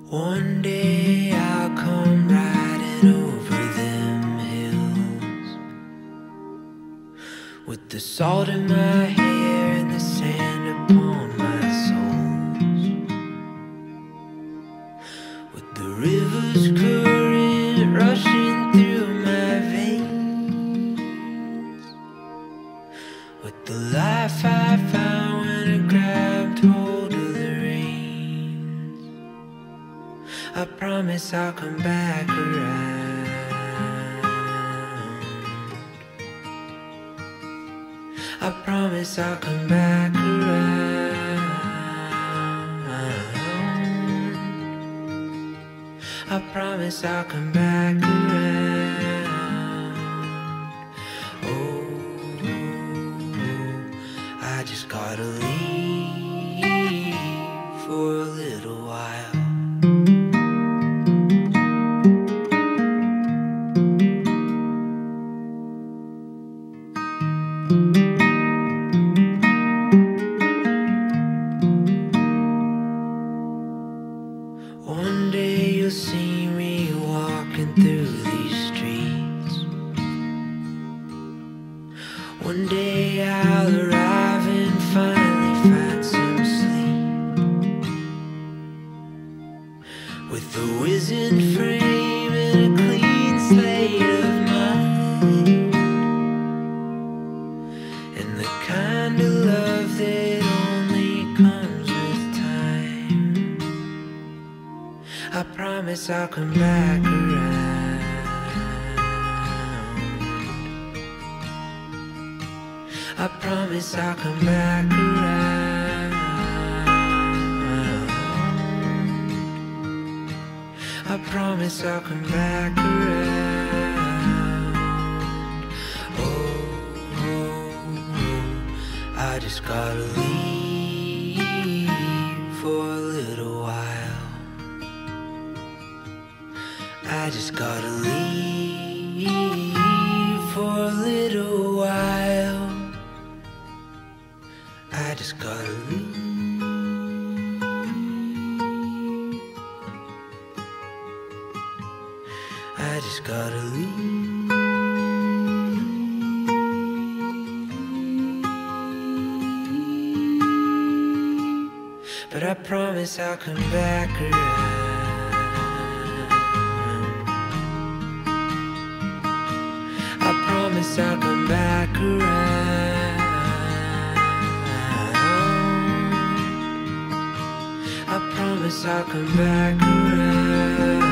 One day I'll come riding over them hills, with the salt in my hair and the sand upon my soles, with the river's current rushing through my veins, with the life I found when I grabbed hold of the reins. I promise I'll come back around. I promise I'll come back around. I promise I'll come back around. Oh, I just gotta leave for a little while. One day you'll see me walking through these streets. One day I'll arrive and finally find some sleep, with a wizened frame and a clean slate of mind, and the kind of love that only comes with time. I promise I'll come back around. I promise I'll come back around. I promise I'll come back around. Oh, I just gotta leave for a little while. I just gotta leave for a little while. I just gotta leave. I just gotta leave. But I promise I'll come back around. I promise I'll come back around. I promise I'll come back around.